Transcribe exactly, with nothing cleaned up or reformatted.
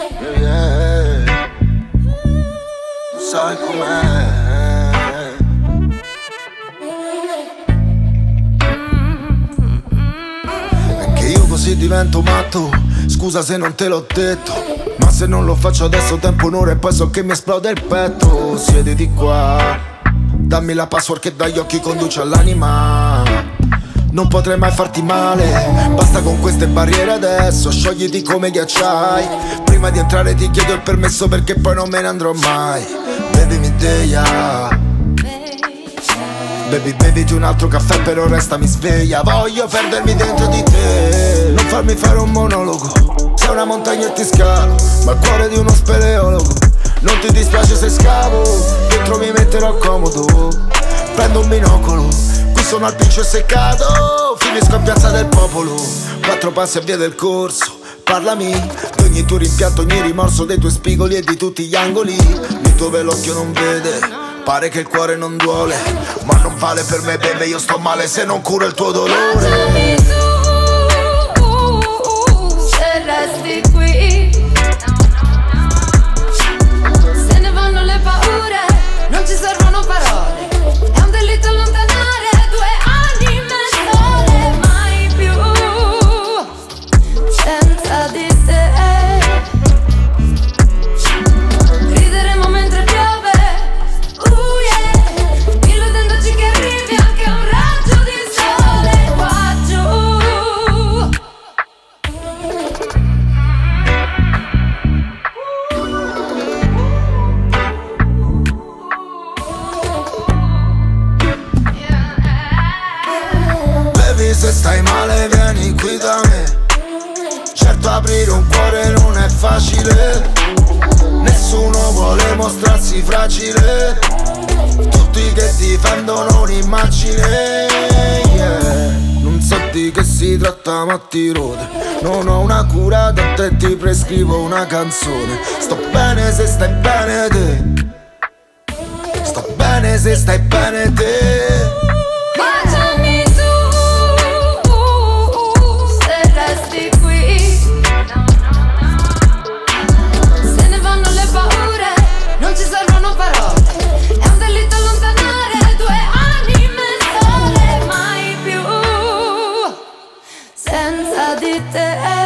yeah, yeah. Sai com'è. Anche io così divento matto. Scusa se non te l'ho detto, ma se non lo faccio adesso tempo un'ora e poi so che mi esplode il petto. Siediti qua, dammi la password che dagli occhi conduce all'anima. Non potrei mai farti male, basta con queste barriere adesso. Sciogliti come ghiacciai. Prima di entrare ti chiedo il permesso perché poi non me ne andrò mai. Bevimi teia, baby, beviti un altro caffè però restami sveglia. Voglio perdermi dentro di te, non farmi fare un monologo. Sei una montagna e ti scalo, ma il cuore di uno speleologo. Non ti dispiace se scavo, dentro mi metterò comodo. Prendo un binocolo, qui sono al pincio e seccato. Finisco in piazza del popolo, quattro passi a via del corso. Parlami di ogni tuo rimpianto, ogni rimorso dei tuoi spigoli e di tutti gli angoli dove l'occhio non vede. Pare che il cuore non duole, ma non vale per me, bebe, io sto male se non curo il tuo dolore. Lasciami tu, se resti qui. Se ne vanno le paure, non ci servono parole. È un delitto allontanare due anime sole. Mai più senza di te. Rideremo mentre piove, uh yeah, illudendoci che arrivi anche un raggio di sole qua giù. Bevi se stai male vieni qui da me. Certo aprire un cuore non è facile, nessuno vuole mostrarsi fragile. Tutti che difendono un'immagine, yeah. Non so di che si tratta ma ti rode. Non ho una cura da te, ti prescrivo una canzone. Sto bene se stai bene te, sto bene se stai bene te. Baciami tu, se resti qui. Se ne vanno le paure, non ci servono parole. È un delitto allontanare due anime sole. Mai più senza di te.